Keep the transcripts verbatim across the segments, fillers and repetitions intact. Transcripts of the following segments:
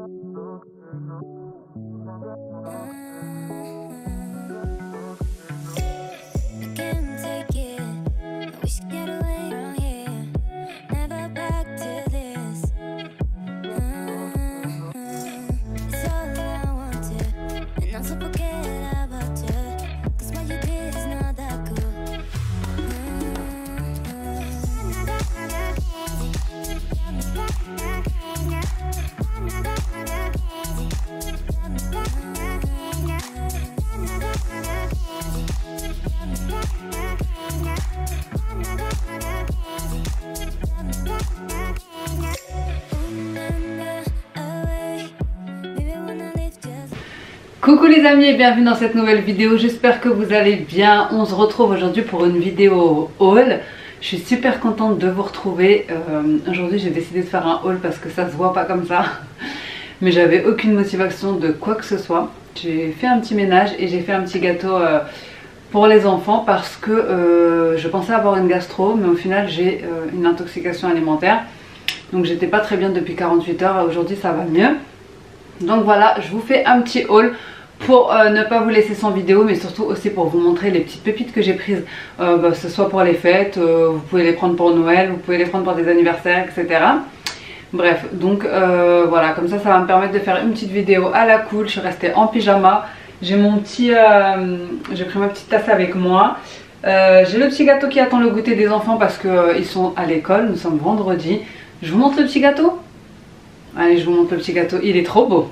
Coucou les amis et bienvenue dans cette nouvelle vidéo, j'espère que vous allez bien. On se retrouve aujourd'hui pour une vidéo haul. Je suis super contente de vous retrouver. Euh, aujourd'hui j'ai décidé de faire un haul parce que ça se voit pas comme ça. Mais j'avais aucune motivation de quoi que ce soit. J'ai fait un petit ménage et j'ai fait un petit gâteau euh, pour les enfants parce que euh, je pensais avoir une gastro, mais au final j'ai euh, une intoxication alimentaire. Donc j'étais pas très bien depuis quarante-huit heures, aujourd'hui ça va mieux. Donc voilà, je vous fais un petit haul pour euh, ne pas vous laisser sans vidéo, mais surtout aussi pour vous montrer les petites pépites que j'ai prises, euh, bah, que ce soit pour les fêtes, euh, vous pouvez les prendre pour Noël, vous pouvez les prendre pour des anniversaires, et cetera. Bref, donc euh, voilà, comme ça, ça va me permettre de faire une petite vidéo à la cool. Je suis restée en pyjama, j'ai mon petit, euh, j'ai pris ma petite tasse avec moi. Euh, j'ai le petit gâteau qui attend le goûter des enfants parce qu'ils euh, sont à l'école, nous sommes vendredi. Je vous montre le petit gâteau? Allez, je vous montre le petit gâteau, il est trop beau.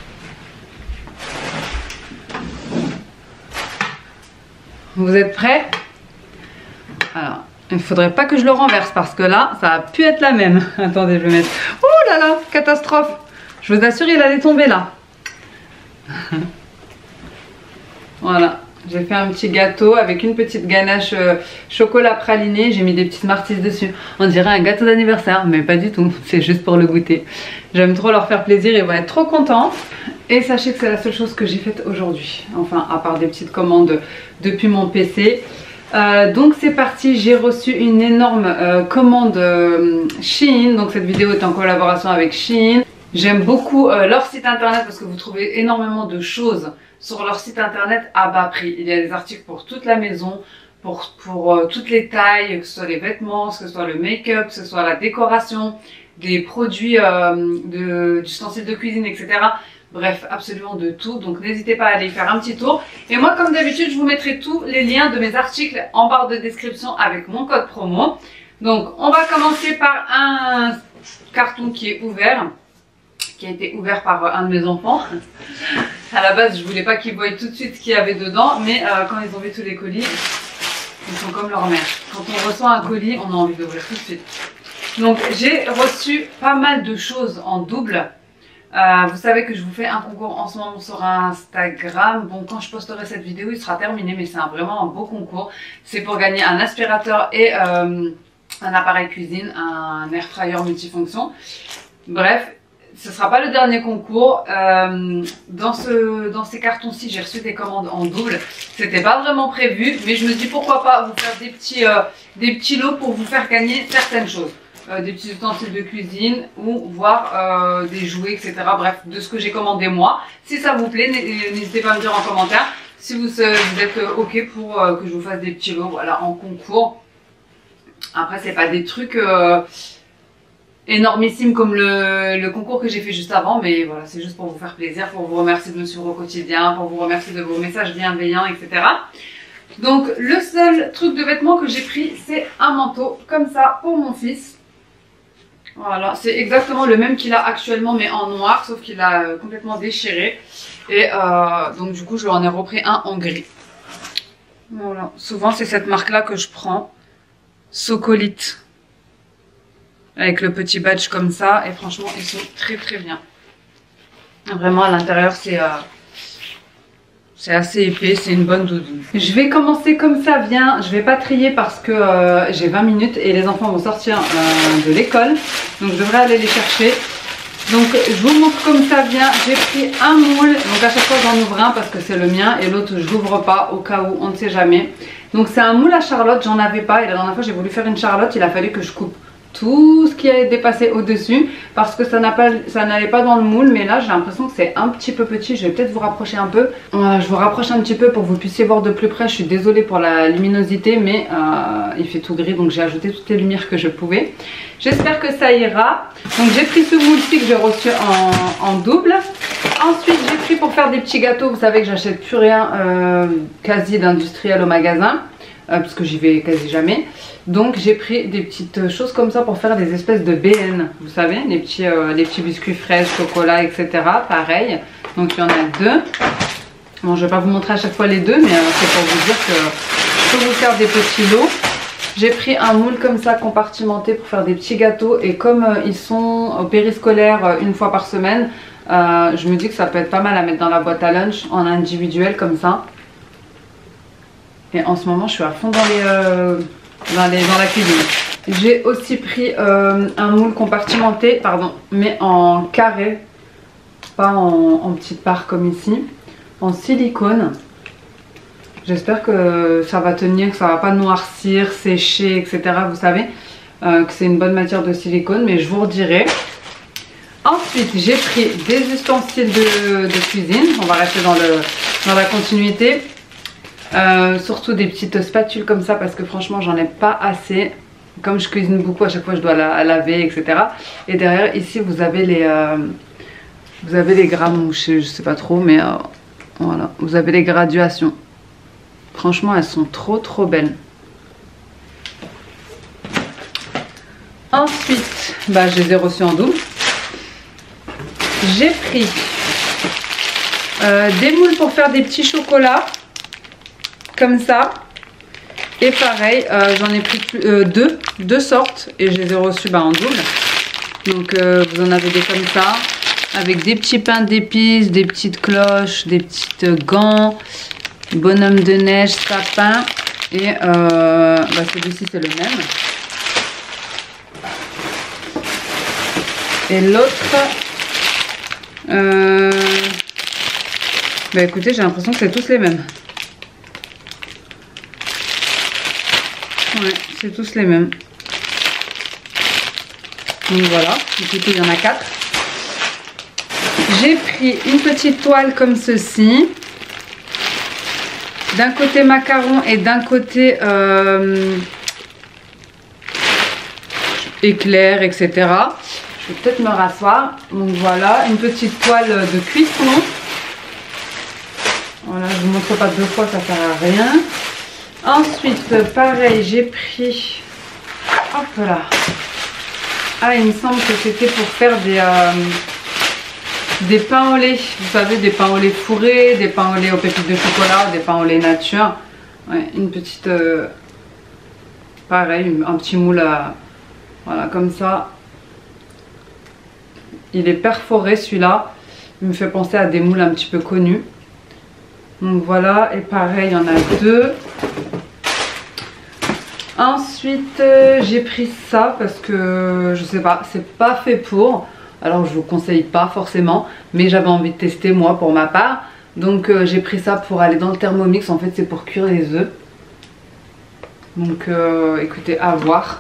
Vous êtes prêts? Alors, il ne faudrait pas que je le renverse parce que là, ça a pu être la même. Attendez, je vais mettre... Oh là là, catastrophe! Je vous assure, il allait tomber là. Voilà, j'ai fait un petit gâteau avec une petite ganache euh, chocolat praliné. J'ai mis des petites Smarties dessus. On dirait un gâteau d'anniversaire, mais pas du tout. C'est juste pour le goûter. J'aime trop leur faire plaisir, ils vont être trop contents. Et sachez que c'est la seule chose que j'ai faite aujourd'hui. Enfin, à part des petites commandes depuis mon P C. Euh, donc c'est parti, j'ai reçu une énorme euh, commande euh, Shein. Donc cette vidéo est en collaboration avec Shein. J'aime beaucoup euh, leur site internet parce que vous trouvez énormément de choses sur leur site internet à bas prix. Il y a des articles pour toute la maison, pour, pour euh, toutes les tailles, que ce soit les vêtements, que ce soit le make-up, que ce soit la décoration, des produits, euh, de, d'ustensiles de cuisine, et cetera. Bref, absolument de tout. Donc n'hésitez pas à aller faire un petit tour. Et moi, comme d'habitude, je vous mettrai tous les liens de mes articles en barre de description avec mon code promo. Donc on va commencer par un carton qui est ouvert, qui a été ouvert par un de mes enfants. À la base, je voulais pas qu'ils voient tout de suite ce qu'il y avait dedans, mais euh, quand ils ont vu tous les colis, ils sont comme leur mère. Quand on reçoit un colis, on a envie d'ouvrir tout de suite. Donc j'ai reçu pas mal de choses en double. Euh, vous savez que je vous fais un concours en ce moment sur Instagram. Bon, quand je posterai cette vidéo, il sera terminé, mais c'est un, vraiment un beau concours. C'est pour gagner un aspirateur et euh, un appareil cuisine, un air fryer multifonction. Bref, ce ne sera pas le dernier concours. Euh, dans, ce, dans ces cartons-ci, j'ai reçu des commandes en double. C'était pas vraiment prévu, mais je me dis pourquoi pas vous faire des petits, euh, des petits lots pour vous faire gagner certaines choses. Euh, des petits ustensiles de cuisine ou voir euh, des jouets, et cetera. Bref, de ce que j'ai commandé moi. Si ça vous plaît, n'hésitez pas à me dire en commentaire si vous, euh, vous êtes euh, ok pour euh, que je vous fasse des petits lots, voilà, en concours. Après, c'est pas des trucs euh, énormissimes comme le, le concours que j'ai fait juste avant, mais voilà, c'est juste pour vous faire plaisir, pour vous remercier de me suivre au quotidien, pour vous remercier de vos messages bienveillants, et cetera. Donc, le seul truc de vêtements que j'ai pris, c'est un manteau comme ça pour mon fils. Voilà, c'est exactement le même qu'il a actuellement mais en noir, sauf qu'il a euh, complètement déchiré. Et euh, donc du coup je lui en ai repris un en gris. Voilà, souvent c'est cette marque là que je prends, Socolite. Avec le petit badge comme ça, et franchement ils sont très très bien. Vraiment à l'intérieur c'est... Euh, C'est assez épais, c'est une bonne doudoune. Je vais commencer comme ça vient. Je vais pas trier parce que euh, j'ai vingt minutes et les enfants vont sortir euh, de l'école. Donc je devrais aller les chercher. Donc je vous montre comme ça vient. J'ai pris un moule. Donc à chaque fois j'en ouvre un parce que c'est le mien. Et l'autre je l'ouvre pas au cas où, on ne sait jamais. Donc c'est un moule à charlotte, j'en avais pas. Et la dernière fois j'ai voulu faire une charlotte, il a fallu que je coupe tout ce qui a dépassé au-dessus parce que ça n'a pas, ça n'allait pas dans le moule. Mais là j'ai l'impression que c'est un petit peu petit. Je vais peut-être vous rapprocher un peu. Voilà, je vous rapproche un petit peu pour que vous puissiez voir de plus près. Je suis désolée pour la luminosité, mais euh, il fait tout gris, donc j'ai ajouté toutes les lumières que je pouvais. J'espère que ça ira. Donc j'ai pris ce moule-ci que j'ai reçu en, en double. Ensuite j'ai pris pour faire des petits gâteaux. Vous savez que j'achète plus rien euh, quasi d'industriel au magasin. Euh, parce que j'y vais quasi jamais. Donc j'ai pris des petites choses comme ça pour faire des espèces de B N. Vous savez, les petits, euh, les petits biscuits fraises, chocolat, et cetera. Pareil. Donc il y en a deux. Bon, je vais pas vous montrer à chaque fois les deux, mais euh, c'est pour vous dire que je peux vous faire des petits lots. J'ai pris un moule comme ça compartimenté pour faire des petits gâteaux. Et comme euh, ils sont au périscolaire euh, une fois par semaine, euh, je me dis que ça peut être pas mal à mettre dans la boîte à lunch en individuel comme ça. Et en ce moment je suis à fond dans, les, euh, dans, les, dans la cuisine. J'ai aussi pris euh, un moule compartimenté, pardon, mais en carré, pas en, en petites parts comme ici, en silicone. J'espère que ça va tenir, que ça va pas noircir, sécher, et cetera. Vous savez euh, que c'est une bonne matière de silicone, mais je vous redirai. Ensuite j'ai pris des ustensiles de, de cuisine. On va rester dans, le, dans la continuité. Euh, surtout des petites spatules comme ça parce que franchement j'en ai pas assez. Comme je cuisine beaucoup, à chaque fois je dois la laver, et cetera. Et derrière ici vous avez les euh, vous avez les grammes, je sais, je sais pas trop, mais euh, voilà, vous avez les graduations. Franchement elles sont trop trop belles. Ensuite bah, je les ai reçues en double. J'ai pris euh, des moules pour faire des petits chocolats comme ça. Et pareil, euh, j'en ai pris euh, deux, deux sortes et je les ai reçus bah, en double. Donc euh, vous en avez des comme ça, avec des petits pains d'épices, des petites cloches, des petites gants, bonhomme de neige, sapin. Et euh, bah, celui-ci c'est le même. Et l'autre, euh, bah écoutez, j'ai l'impression que c'est tous les mêmes. Ouais, c'est tous les mêmes. Donc voilà, écoutez, il y en a quatre. J'ai pris une petite toile comme ceci. D'un côté macaron et d'un côté euh, éclair, et cetera. Je vais peut-être me rasseoir. Donc voilà, une petite toile de cuisson. Voilà, je ne vous montre pas deux fois, ça ne sert à rien. Ensuite, pareil, j'ai pris, hop là, ah il me semble que c'était pour faire des, euh, des pains au lait, vous savez, des pains au lait fourrés, des pains au lait aux pépites de chocolat, des pains au lait nature. Ouais, une petite, euh, pareil, un petit moule, à, voilà, comme ça. Il est perforé celui-là, il me fait penser à des moules un petit peu connus. Donc voilà, et pareil, il y en a deux. Ensuite, euh, j'ai pris ça parce que, je sais pas, c'est pas fait pour. Alors, je vous conseille pas forcément, mais j'avais envie de tester moi pour ma part. Donc, euh, j'ai pris ça pour aller dans le Thermomix. En fait, c'est pour cuire les œufs. Donc, euh, écoutez, à voir.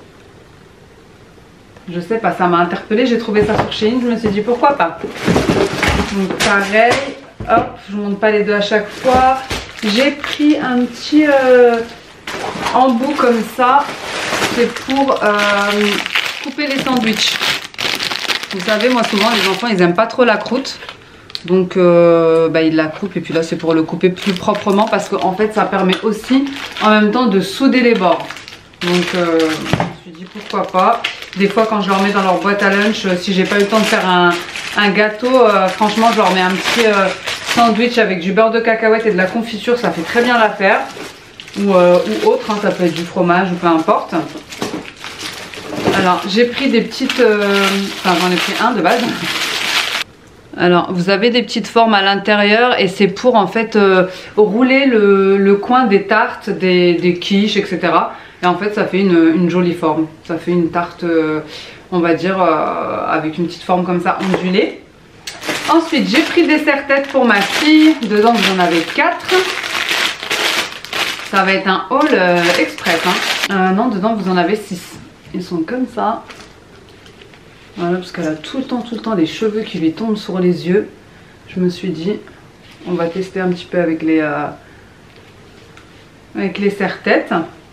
Je sais pas, ça m'a interpellée. J'ai trouvé ça sur Shein, je me suis dit pourquoi pas. Donc, pareil. Hop, je ne monte pas les deux à chaque fois. J'ai pris un petit euh, embout comme ça. C'est pour euh, couper les sandwichs. Vous savez, moi souvent les enfants ils aiment pas trop la croûte. Donc euh, bah, ils la coupent et puis là c'est pour le couper plus proprement. Parce qu'en fait ça permet aussi en même temps de souder les bords. Donc euh, je me suis dit pourquoi pas. Des fois quand je leur mets dans leur boîte à lunch, si j'ai pas eu le temps de faire un, un gâteau, euh, franchement je leur mets un petit euh, sandwich avec du beurre de cacahuète et de la confiture, ça fait très bien l'affaire. Ou, euh, ou autre, hein, ça peut être du fromage ou peu importe. Alors j'ai pris des petites, euh, enfin j'en ai pris un de base. Alors vous avez des petites formes à l'intérieur et c'est pour en fait euh, rouler le, le coin des tartes, des, des quiches, et cetera. Et en fait ça fait une, une jolie forme. Ça fait une tarte, euh, on va dire, euh, avec une petite forme comme ça ondulée. Ensuite j'ai pris des serre-têtes pour ma fille. Dedans vous en avez quatre. Ça va être un haul euh, express. Hein. Euh, non, dedans vous en avez six. ils sont comme ça. Voilà, parce qu'elle a tout le temps, tout le temps des cheveux qui lui tombent sur les yeux. Je me suis dit, on va tester un petit peu avec les, euh, avec les serre-têtes.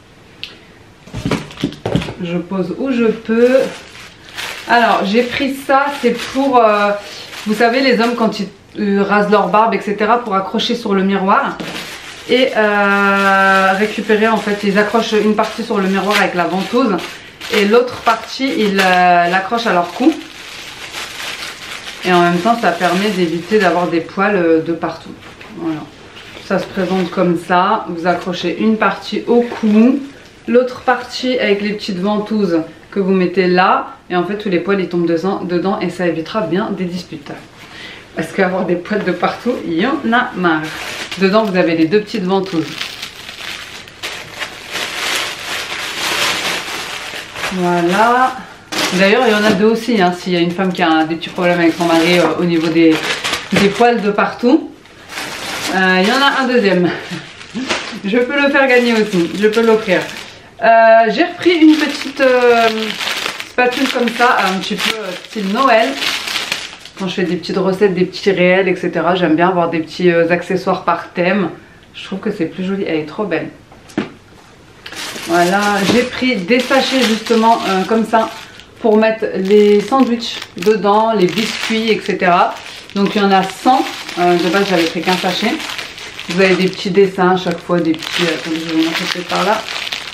Je pose où je peux. Alors, j'ai pris ça, c'est pour, euh, vous savez, les hommes quand ils euh, rasent leur barbe, et cetera, pour accrocher sur le miroir. Et euh, récupérer, en fait, ils accrochent une partie sur le miroir avec la ventouse. Et l'autre partie, ils euh, l'accrochent à leur cou. Et en même temps, ça permet d'éviter d'avoir des poils de partout. Voilà. Ça se présente comme ça. Vous accrochez une partie au cou. L'autre partie avec les petites ventouses que vous mettez là. Et en fait, tous les poils, ils tombent dedans. Et ça évitera bien des disputes. Parce qu'avoir des poils de partout, il y en a marre. Dedans, vous avez les deux petites ventouses. Voilà. D'ailleurs, il y en a deux aussi. Hein, s'il y a une femme qui a des petits problèmes avec son mari euh, au niveau des, des poils de partout. Euh, il y en a un deuxième. Je peux le faire gagner aussi. Je peux l'offrir. Euh, J'ai repris une petite euh, spatule comme ça, un petit peu euh, style Noël. Quand je fais des petites recettes, des petits réels, et cetera. J'aime bien avoir des petits euh, accessoires par thème. Je trouve que c'est plus joli. Elle est trop belle. Voilà, j'ai pris des sachets justement euh, comme ça pour mettre les sandwichs dedans, les biscuits, et cetera. Donc il y en a cent. Euh, de base, j'avais pris qu'un sachet. Vous avez des petits dessins à chaque fois, des petits. Attendez, je vais vous montrer par là.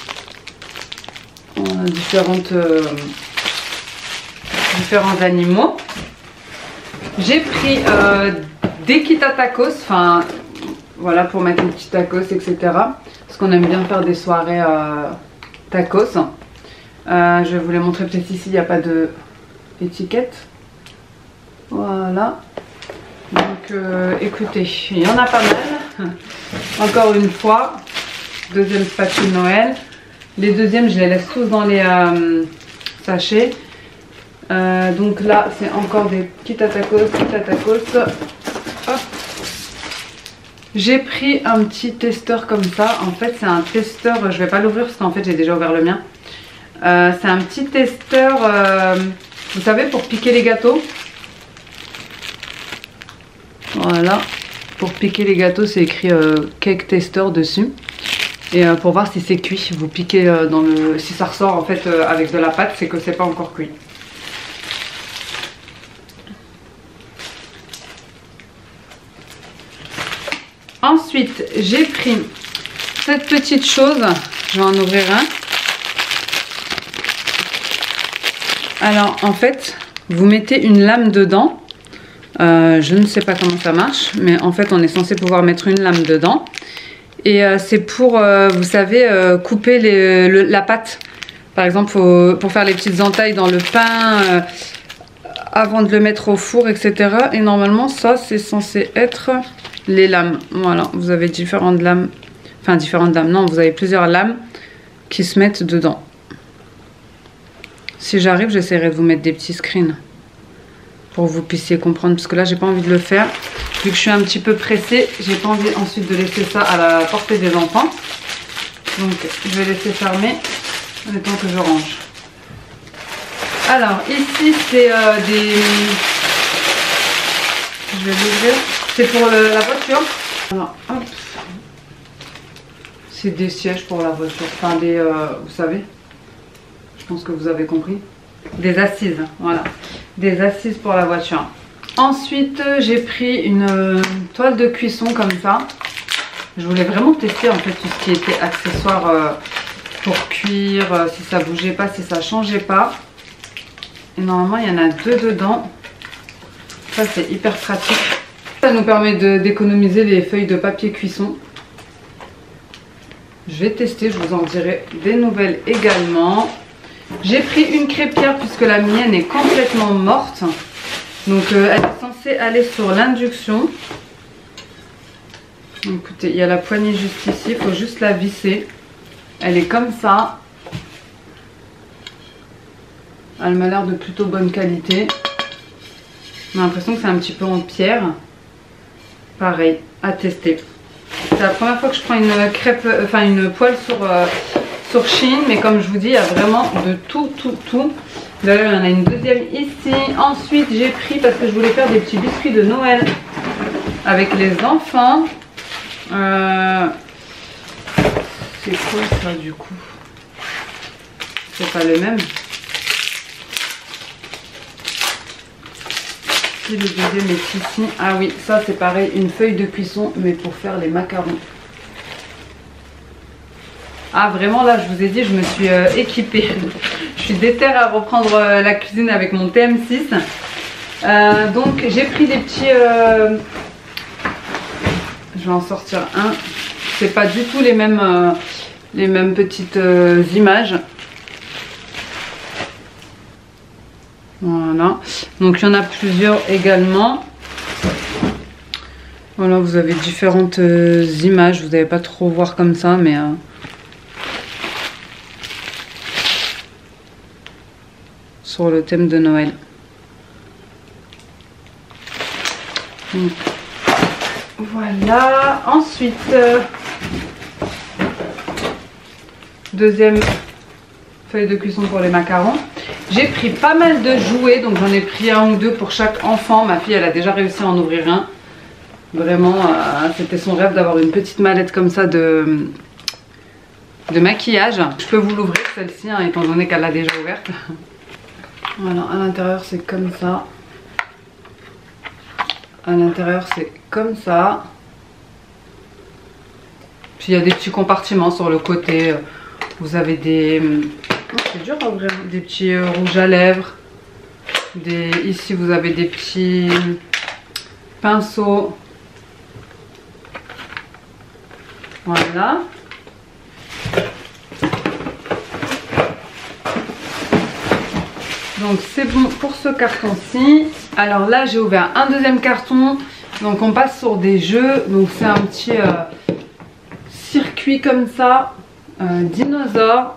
On a différentes, euh, différents animaux. J'ai pris euh, des kits à tacos, enfin voilà, pour mettre une petite tacos, et cetera. Parce qu'on aime bien faire des soirées euh, tacos. Euh, je vais vous les montrer peut-être ici, il n'y a pas d'étiquette. Voilà. Donc euh, écoutez, il y en a pas mal. Encore une fois, deuxième spatule Noël. Les deuxièmes, je les laisse tous dans les euh, sachets. Euh, donc là, c'est encore des kits à tacos, kits à tacos. Hop. J'ai pris un petit testeur comme ça. En fait, c'est un testeur, je vais pas l'ouvrir parce qu'en fait, j'ai déjà ouvert le mien. Euh, c'est un petit testeur, euh, vous savez, pour piquer les gâteaux. Voilà, pour piquer les gâteaux, c'est écrit euh, cake tester dessus. Et euh, pour voir si c'est cuit, vous piquez euh, dans le... Si ça ressort en fait euh, avec de la pâte, c'est que c'est pas encore cuit. Ensuite, j'ai pris cette petite chose. Je vais en ouvrir un. Alors, en fait, vous mettez une lame dedans. Euh, je ne sais pas comment ça marche, mais en fait, on est censé pouvoir mettre une lame dedans. Et euh, c'est pour, euh, vous savez, euh, couper les, le, la pâte. Par exemple, faut, pour faire les petites entailles dans le pain, euh, avant de le mettre au four, et cetera. Et normalement, ça, c'est censé être les lames. Voilà, vous avez différentes lames. Enfin, différentes lames. Non, vous avez plusieurs lames qui se mettent dedans. Si j'arrive, j'essaierai de vous mettre des petits screens pour que vous puissiez comprendre. Parce que là, j'ai pas envie de le faire. Vu que je suis un petit peu pressée, j'ai pas envie ensuite de laisser ça à la portée des enfants. Donc, je vais laisser fermer le temps que je range. Alors, ici, c'est euh, des... Je vais l'ouvrir. C'est pour le, la voiture. Alors, hop. C'est des sièges pour la voiture. Enfin, des... Euh, vous savez. Je pense que vous avez compris. Des assises, voilà. Des assises pour la voiture. Ensuite, j'ai pris une euh, toile de cuisson comme ça. Je voulais vraiment tester en fait tout ce qui était accessoires euh, pour cuire, euh, si ça bougeait pas, si ça changeait pas. Et normalement, il y en a deux dedans. Ça, c'est hyper pratique. Ça nous permet d'économiser les feuilles de papier cuisson. Je vais tester, je vous en dirai des nouvelles également. J'ai pris une crêpière puisque la mienne est complètement morte. Donc euh, elle est censée aller sur l'induction. Écoutez, il y a la poignée juste ici, il faut juste la visser. Elle est comme ça. Elle m'a l'air de plutôt bonne qualité. J'ai l'impression que c'est un petit peu en pierre. Pareil, à tester. C'est la première fois que je prends une crêpe, enfin une poêle sur, euh, sur Shein, mais comme je vous dis, il y a vraiment de tout, tout, tout. D'ailleurs, il y en a une deuxième ici. Ensuite, j'ai pris, parce que je voulais faire des petits biscuits de Noël avec les enfants. Euh... C'est quoi ça du coup? C'est pas le même. Le deuxième est ici. Ah oui, ça c'est pareil, une feuille de cuisson, mais pour faire les macarons. Ah vraiment là, je vous ai dit, je me suis euh, équipée. Je suis déterre à reprendre euh, la cuisine avec mon T M six. Euh, donc j'ai pris des petits... Euh... Je vais en sortir un. C'est pas du tout les mêmes, euh, les mêmes petites euh, images. Voilà, donc il y en a plusieurs également. Voilà, vous avez différentes euh, images, vous n'allez pas trop voir comme ça, mais euh... sur le thème de Noël. Donc, voilà, ensuite euh... deuxième feuille de cuisson pour les macarons. J'ai pris pas mal de jouets, donc j'en ai pris un ou deux pour chaque enfant. Ma fille, elle a déjà réussi à en ouvrir un. Vraiment, euh, c'était son rêve d'avoir une petite mallette comme ça de, de maquillage. Je peux vous l'ouvrir celle-ci, hein, étant donné qu'elle l'a déjà ouverte. Voilà, à l'intérieur c'est comme ça. À l'intérieur c'est comme ça. Puis il y a des petits compartiments sur le côté. Vous avez des... Oh, c'est dur à ouvrir. Des petits euh, rouges à lèvres. Des... Ici vous avez des petits pinceaux. Voilà. Donc c'est bon pour ce carton-ci. Alors là j'ai ouvert un deuxième carton. Donc on passe sur des jeux. Donc c'est un petit euh, circuit comme ça. Euh, dinosaure.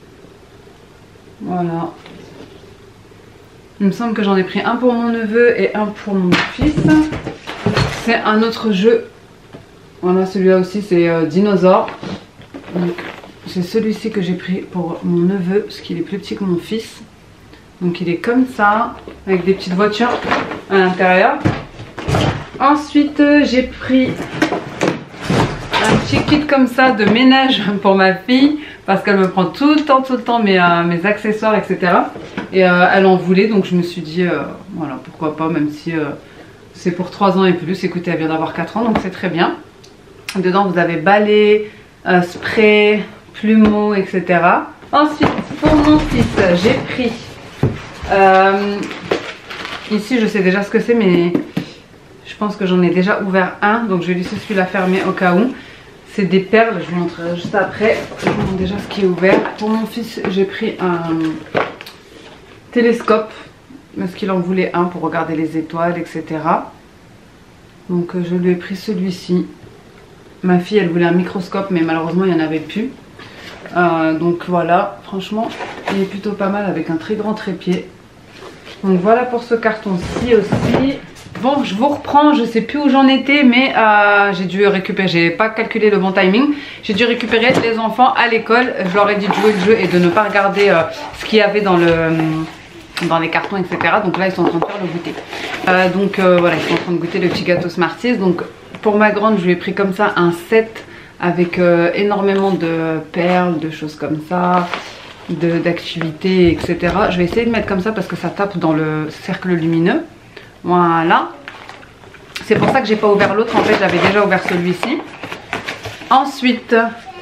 Voilà. Il me semble que j'en ai pris un pour mon neveu et un pour mon fils. C'est un autre jeu. Voilà, celui-là aussi c'est euh, dinosaure. Donc c'est celui-ci que j'ai pris pour mon neveu parce qu'il est plus petit que mon fils. Donc il est comme ça, avec des petites voitures à l'intérieur. Ensuite euh, j'ai pris un petit kit comme ça de ménage pour ma fille. Parce qu'elle me prend tout le temps, tout le temps mes, euh, mes accessoires, et cetera. Et euh, elle en voulait, donc je me suis dit, euh, voilà, pourquoi pas, même si euh, c'est pour trois ans et plus. Écoutez, elle vient d'avoir quatre ans, donc c'est très bien. Dedans, vous avez balai, euh, spray, plumeau, et cetera. Ensuite, pour mon fils, j'ai pris... Euh, ici, je sais déjà ce que c'est, mais je pense que j'en ai déjà ouvert un. Donc, je vais laisser celui-là fermé au cas où. C'est des perles, je vous montrerai juste après. Je vous montre déjà ce qui est ouvert. Pour mon fils, j'ai pris un télescope. Parce qu'il en voulait un pour regarder les étoiles, et cetera. Donc je lui ai pris celui-ci. Ma fille, elle voulait un microscope, mais malheureusement, il n'y en avait plus. Euh, donc voilà, franchement, il est plutôt pas mal avec un très grand trépied. Donc voilà pour ce carton-ci aussi. Bon, je vous reprends, je sais plus où j'en étais, mais euh, j'ai dû récupérer, j'ai pas calculé le bon timing. J'ai dû récupérer les enfants à l'école. Je leur ai dit de jouer le jeu et de ne pas regarder euh, ce qu'il y avait dans, le, dans les cartons, et cetera. Donc là, ils sont en train de faire le goûter. Euh, donc euh, voilà, ils sont en train de goûter le petit gâteau Smarties. Donc pour ma grande, je lui ai pris comme ça un set avec euh, énormément de perles, de choses comme ça, d'activités, et cetera. Je vais essayer de mettre comme ça parce que ça tape dans le cercle lumineux. Voilà. C'est pour ça que j'ai pas ouvert l'autre. En fait, j'avais déjà ouvert celui-ci. Ensuite,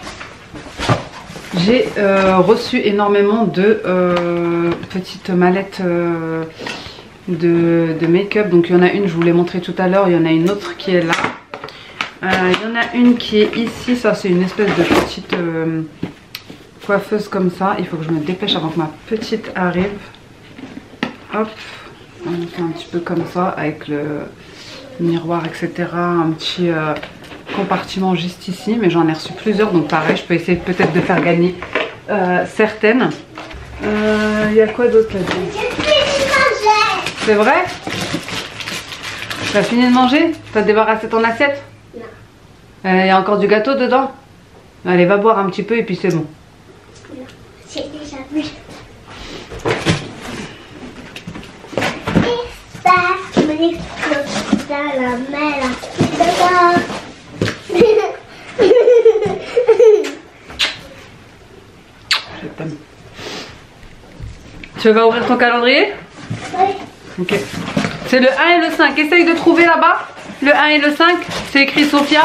j'ai euh, reçu énormément de euh, petites mallettes euh, de, de make-up. Donc, il y en a une, je vous l'ai montré tout à l'heure. Il y en a une autre qui est là. Euh, il y en a une qui est ici. Ça, c'est une espèce de petite euh, coiffeuse comme ça. Il faut que je me dépêche avant que ma petite arrive. Hop. On fait un petit peu comme ça avec le miroir, et cetera. Un petit euh, compartiment juste ici, mais j'en ai reçu plusieurs, donc pareil, je peux essayer peut-être de faire gagner euh, certaines. Il euh, y a quoi d'autre là-dedans? C'est vrai? T'as fini de manger? T'as débarrassé ton assiette? Non. Il euh, y a encore du gâteau dedans? Allez, va boire un petit peu et puis c'est bon. explose dans la mer. Là. Je t'aime. Tu vas ouvrir ton calendrier? Oui. Ok. C'est le un et le cinq. Essaye de trouver là-bas. Le un et le cinq. C'est écrit Sophia.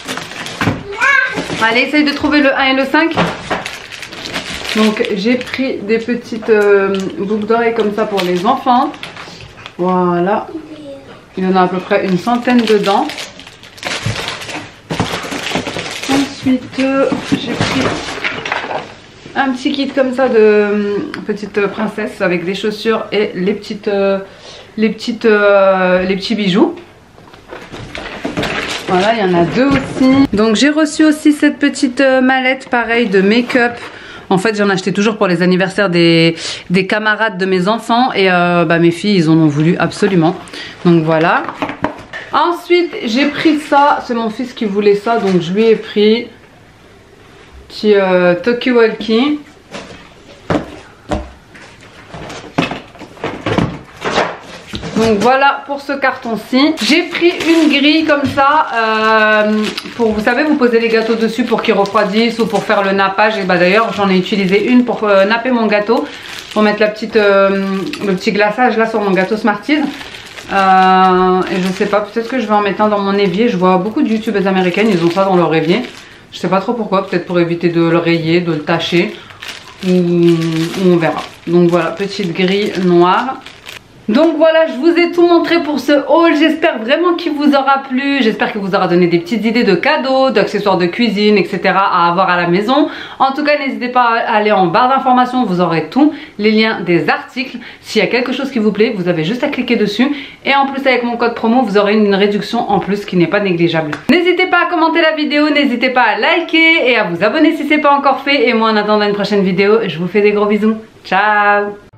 Allez, essaye de trouver le un et le cinq. Donc j'ai pris des petites euh, boucles d'oreilles comme ça pour les enfants. Voilà. Il y en a à peu près une centaine dedans. Ensuite, euh, j'ai pris un petit kit comme ça de euh, petite princesse avec des chaussures et les petites, euh, les petites, euh, les petits bijoux. Voilà, il y en a deux aussi. Donc j'ai reçu aussi cette petite euh, mallette pareil de make-up. En fait, j'en achetais toujours pour les anniversaires des, des camarades de mes enfants. Et euh, bah, mes filles, ils en ont voulu absolument. Donc voilà. Ensuite, j'ai pris ça. C'est mon fils qui voulait ça. Donc je lui ai pris. Petit euh, Talkie Walkie. Donc voilà pour ce carton-ci. J'ai pris une grille comme ça euh, pour, vous savez, vous posez les gâteaux dessus pour qu'ils refroidissent ou pour faire le nappage. Et bah d'ailleurs j'en ai utilisé une pour euh, napper mon gâteau, pour mettre la petite, euh, le petit glaçage là sur mon gâteau Smarties. Euh, et je sais pas, peut-être que je vais en mettre un dans mon évier. Je vois beaucoup de youtubeuses américaines, ils ont ça dans leur évier. Je sais pas trop pourquoi, peut-être pour éviter de le rayer, de le tacher. Ou, ou on verra. Donc voilà, petite grille noire. Donc voilà, je vous ai tout montré pour ce haul. J'espère vraiment qu'il vous aura plu. J'espère qu'il vous aura donné des petites idées de cadeaux, d'accessoires de cuisine, et cetera à avoir à la maison. En tout cas, n'hésitez pas à aller en barre d'informations. Vous aurez tous les liens des articles. S'il y a quelque chose qui vous plaît, vous avez juste à cliquer dessus. Et en plus, avec mon code promo, vous aurez une réduction en plus qui n'est pas négligeable. N'hésitez pas à commenter la vidéo. N'hésitez pas à liker et à vous abonner si ce n'est pas encore fait. Et moi, en attendant une prochaine vidéo, je vous fais des gros bisous. Ciao!